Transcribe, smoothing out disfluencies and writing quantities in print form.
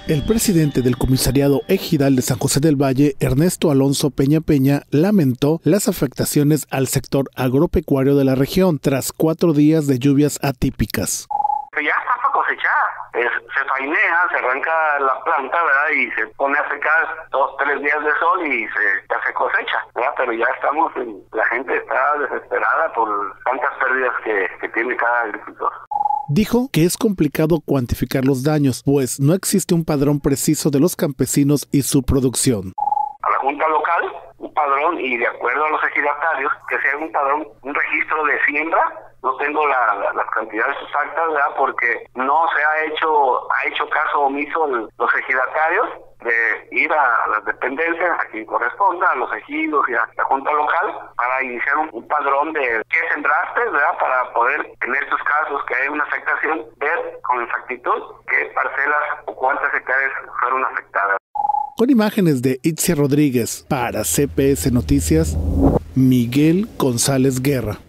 El presidente del Comisariado Ejidal de San José del Valle, Ernesto Alonso Peña Peña, lamentó las afectaciones al sector agropecuario de la región tras 4 días de lluvias atípicas. Ya está para cosechar, se fainea, se arranca la planta, ¿verdad? Y se pone a secar 2-3 días de sol y ya se cosecha, ¿verdad? Pero ya la gente está desesperada por tantas pérdidas que tiene cada agricultor. Dijo que es complicado cuantificar los daños, pues no existe un padrón preciso de los campesinos y su producción. A la Junta Local, un padrón, y de acuerdo a los ejidatarios, que sea un padrón, un registro de siembra. No tengo las cantidades exactas, ¿verdad? Porque no se ha hecho caso omiso los ejidatarios de ir a las dependencias, a quien corresponda, a los ejidos y a la Junta Local, para iniciar un padrón de qué sembraste, ¿verdad? Para poder, en estos casos que hay una afectación, ver con exactitud qué parcelas o cuántas hectáreas fueron afectadas. Con imágenes de Itzia Rodríguez para CPS Noticias, Miguel González Guerra.